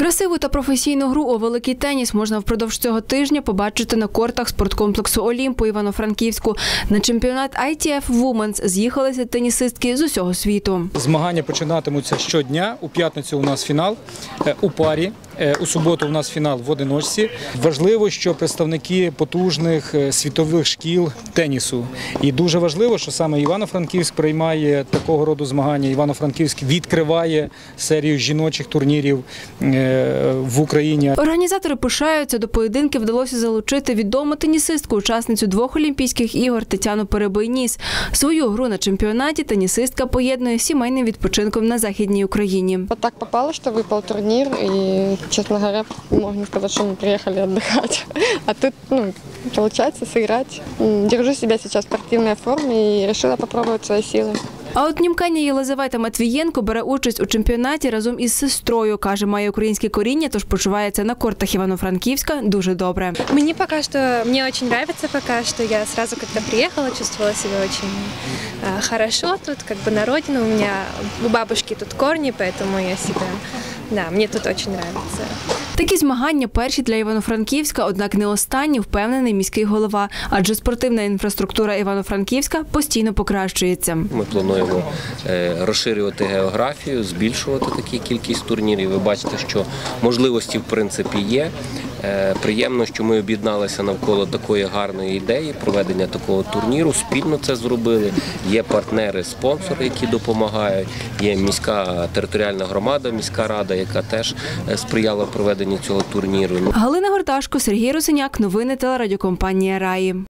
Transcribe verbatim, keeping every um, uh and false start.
Красиву та професійну гру у великий теніс можна впродовж цього тижня побачити на кортах спорткомплексу «Олімп» у Івано-Франківську. На чемпіонат ай ті еф Women's з'їхалися тенісистки з усього світу. Змагання починатимуться щодня. У п'ятницю у нас фінал у парі, у суботу у нас фінал в одиночці. Важливо, що представники потужних світових шкіл тенісу. І дуже важливо, що саме Івано-Франківськ приймає такого роду змагання. Івано-Франківськ відкриває серію жіночих турнірів в Україні. Організатори пишаються, до поєдинків вдалося залучити відому тенісистку, учасницю двох Олімпійських ігор Тетяну Перебий-Ніс. Свою гру на чемпіонаті тенісистка поєднує з сімейним відпочинком на Західній Україні. Вот так попало, что выпал турнир, и, честно говоря, можно сказать, что мы приехали отдыхать. А тут, ну, получается сыграть. Держу себя сейчас в спортивной форме и решила попробовать свои силы. А от німкеня Єлизавета Матвієнко бере участь у чемпіонаті разом із сестрою. Каже, має українське коріння, тож почувається на кортах Івано-Франківська дуже добре. Мне пока что, мне очень нравится пока что. Я сразу, когда приехала, чувствовала себя очень э, хорошо тут, как бы на родину. У меня, у бабушки тут корни, поэтому я себя, да, мне тут очень нравится. Такі змагання перші для Івано-Франківська, однак не останні, впевнений міський голова. Адже спортивна інфраструктура Івано-Франківська постійно покращується. Ми плануємо розширювати географію, збільшувати таку кількість турнірів. Ви бачите, що можливості в принципі є. Приємно, що ми об'єдналися навколо такої гарної ідеї проведення такого турніру. Спільно це зробили. Є партнери, спонсори, які допомагають. Є міська територіальна громада, міська рада, яка теж сприяла проведенню цього турніру. Галина Горташко, Сергій Русиняк. Новини телерадіокомпанія «Раї».